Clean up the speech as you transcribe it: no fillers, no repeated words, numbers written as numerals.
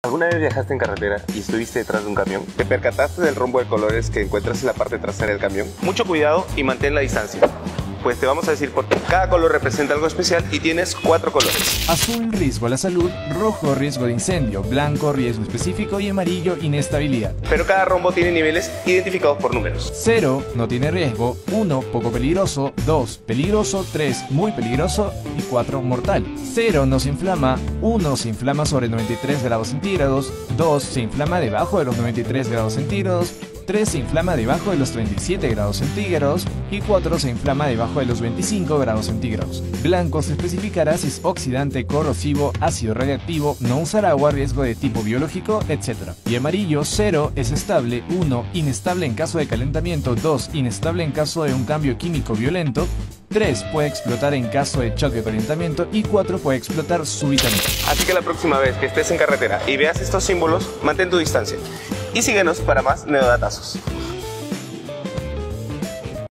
¿Alguna vez viajaste en carretera y estuviste detrás de un camión? ¿Te percataste del rombo de colores que encuentras en la parte trasera del camión? Mucho cuidado y mantén la distancia. Pues te vamos a decir por qué. Cada color representa algo especial y tienes 4 colores. Azul, riesgo a la salud; rojo, riesgo de incendio; blanco, riesgo específico; y amarillo, inestabilidad. Pero cada rombo tiene niveles identificados por números. 0, no tiene riesgo; 1, poco peligroso; 2, peligroso; 3, muy peligroso; y 4, mortal. 0, no se inflama; 1, se inflama sobre 93 grados centígrados; 2, se inflama debajo de los 93 grados centígrados; 3, se inflama debajo de los 37 grados centígrados; y 4, se inflama debajo de los 25 grados centígrados. Blanco se especificará si es oxidante, corrosivo, ácido radiactivo, no usar agua, riesgo de tipo biológico, etc. Y amarillo: 0, es estable; 1, inestable en caso de calentamiento; 2, inestable en caso de un cambio químico violento; 3, puede explotar en caso de choque o calentamiento; y 4, puede explotar súbitamente. Así que la próxima vez que estés en carretera y veas estos símbolos, mantén tu distancia. Y síguenos para más neodatazos.